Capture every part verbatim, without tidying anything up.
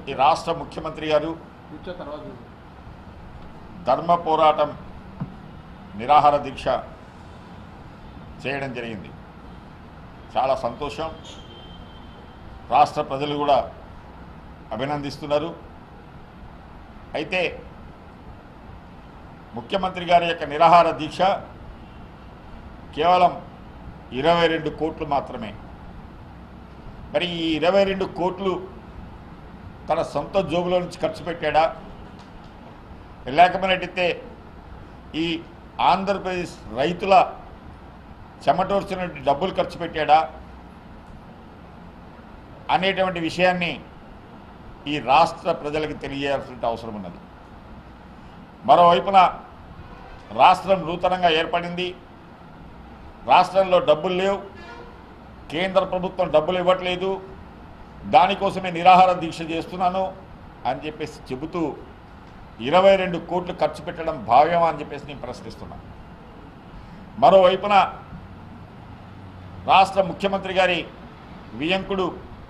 ఈ రాష్ట్ర ముఖ్యమంత్రి గారు ధర్మ పోరాటం నిరాహార దీక్ష చేయడం జరిగింది. చాలా సంతోషం. రాష్ట్ర ప్రజలు కూడా అభినందిస్తున్నారు. అయితే ముఖ్యమంత్రి గారి యొక్క నిరాహార దీక్ష కేవలం ఇరవై రెండు కోట్లు మాత్రమే. మరి ఈ ఇరవై రెండు కోట్లు తన సొంత జోబులో నుంచి ఖర్చు పెట్టాడా, లేకపోయినట్టయితే ఈ ఆంధ్రప్రదేశ్ రైతుల చెమటోర్చిన డబ్బులు ఖర్చు పెట్టాడా అనేటువంటి విషయాన్ని ఈ రాష్ట్ర ప్రజలకు తెలియజేయాల్సిన అవసరం ఉన్నది. మరోవైపున రాష్ట్రం నూతనంగా ఏర్పడింది. రాష్ట్రంలో డబ్బులు లేవు, కేంద్ర ప్రభుత్వం డబ్బులు ఇవ్వట్లేదు, దానికోసమే నిరాహార దీక్ష చేస్తున్నాను అని చెప్పేసి చెబుతూ ఇరవై రెండు కోట్లు ఖర్చు పెట్టడం భావ్యమా అని చెప్పేసి నేను ప్రశ్నిస్తున్నాను. మరోవైపున రాష్ట్ర ముఖ్యమంత్రి గారి వియంకుడు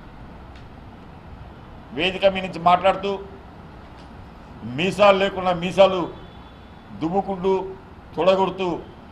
వేదిక మీ నుంచి మాట్లాడుతూ మీసాలు లేకుండా మీసాలు దువ్వుకుంటూ తొడగొడుతూ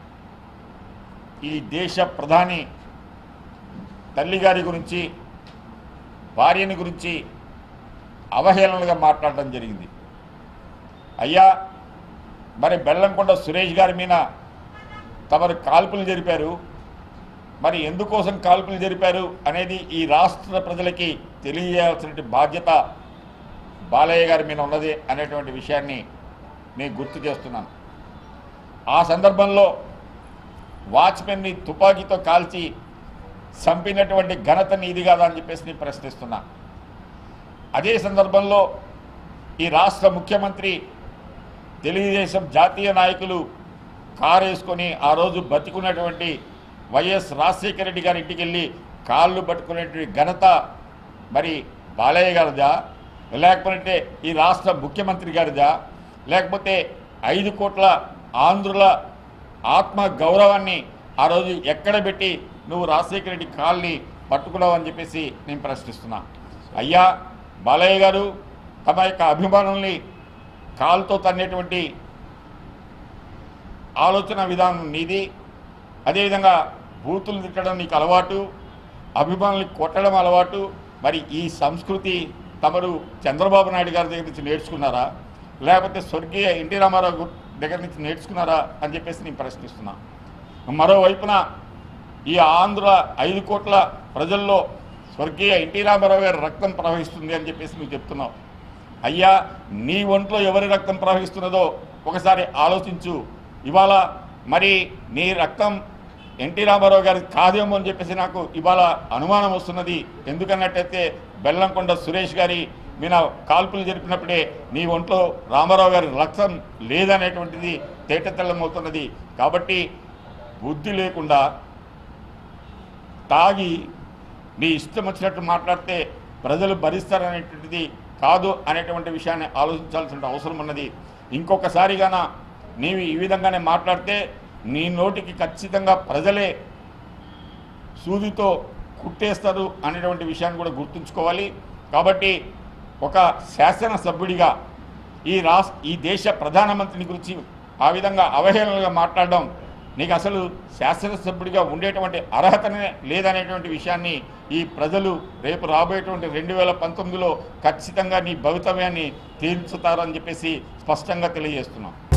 ఈ దేశ ప్రధాని తల్లిగారి గురించి, భార్యని గురించి అవహేళనగా మాట్లాడడం జరిగింది. అయ్యా, మరి బెల్లంకొండ సురేష్ గారి మీద తమరు కాల్పులు జరిపారు, మరి ఎందుకోసం కాల్పులు జరిపారు అనేది ఈ రాష్ట్ర ప్రజలకి తెలియజేయాల్సిన బాధ్యత బాలయ్య గారి మీద ఉన్నది అనేటువంటి విషయాన్ని నేను గుర్తు చేస్తున్నాను. ఆ సందర్భంలో వాచ్మెన్ని తుపాకీతో కాల్చి చంపినటువంటి ఘనత నీది కాదా అని చెప్పేసి నేను ప్రశ్నిస్తున్నా. అదే సందర్భంలో ఈ రాష్ట్ర ముఖ్యమంత్రి తెలుగుదేశం జాతీయ నాయకులు కారు వేసుకొని ఆ రోజు బతికున్నటువంటి వైఎస్ రాజశేఖర రెడ్డి గారి ఇంటికి వెళ్ళి కాళ్ళు పట్టుకునేటువంటి ఘనత మరి బాలయ్య గారిదా, లేకపోతే ఈ రాష్ట్ర ముఖ్యమంత్రి గారిదా, లేకపోతే ఐదు కోట్ల ఆంధ్రుల ఆత్మ గౌరవాన్ని ఆ రోజు ఎక్కడ పెట్టి నువ్వు రాజశేఖర రెడ్డి కాల్ని పట్టుకున్నావు అని చెప్పేసి నేను ప్రశ్నిస్తున్నా. అయ్యా బాలయ్య గారు, తమ యొక్క అభిమానుల్ని కాలుతో తన్నేటువంటి ఆలోచన విధానం నీది. అదేవిధంగా బూతులు తిట్టడం నీకు అలవాటు, అభిమానుల్ని కొట్టడం అలవాటు. మరి ఈ సంస్కృతి తమరు చంద్రబాబు నాయుడు గారి దగ్గర నుంచి నేర్చుకున్నారా, లేకపోతే స్వర్గీయ ఎన్టీ రామారావు దగ్గర నుంచి నేర్చుకున్నారా అని చెప్పేసి నేను ప్రశ్నిస్తున్నా. మరోవైపున ఈ ఆంధ్ర ఐదు కోట్ల ప్రజల్లో స్వర్గీయ ఎన్టీ రామారావు గారి రక్తం ప్రవహిస్తుంది అని చెప్పేసి నువ్వు చెప్తున్నావు. అయ్యా, నీ ఒంట్లో ఎవరి రక్తం ప్రవహిస్తున్నదో ఒకసారి ఆలోచించు. ఇవాళ మరి నీ రక్తం ఎన్టీ రామారావు గారికి కాదేమో అని చెప్పేసి నాకు ఇవాళ అనుమానం వస్తున్నది. ఎందుకన్నట్టయితే బెల్లంకొండ సురేష్ గారి మీద కాల్పులు జరిపినప్పుడే నీ ఒంట్లో రామారావు గారి రక్తం లేదనేటువంటిది తేటతెల్లమవుతున్నది. కాబట్టి బుద్ధి లేకుండా తాగి నీ ఇష్టం వచ్చినట్టు మాట్లాడితే ప్రజలు భరిస్తారనేటువంటిది కాదు అనేటువంటి విషయాన్ని ఆలోచించాల్సిన అవసరం ఉన్నది. ఇంకొకసారిగాన నీవు ఈ విధంగానే మాట్లాడితే నీ నోటికి ఖచ్చితంగా ప్రజలే సూదితో కుట్టేస్తారు అనేటువంటి విషయాన్ని కూడా గుర్తుంచుకోవాలి. కాబట్టి ఒక శాసనసభ్యుడిగా ఈ రాష్ట్ర ఈ దేశ ప్రధానమంత్రిని గురించి ఆ విధంగా అవహేళనగా మాట్లాడడం నీకు అసలు శాసనసభ్యుడిగా ఉండేటువంటి అర్హతనే లేదనేటువంటి విషయాన్ని ఈ ప్రజలు రేపు రాబోయేటువంటి రెండు వేల పంతొమ్మిదిలో ఖచ్చితంగా నీ భవితవ్యాన్ని తీర్చుతారని చెప్పేసి స్పష్టంగా తెలియజేస్తున్నాం.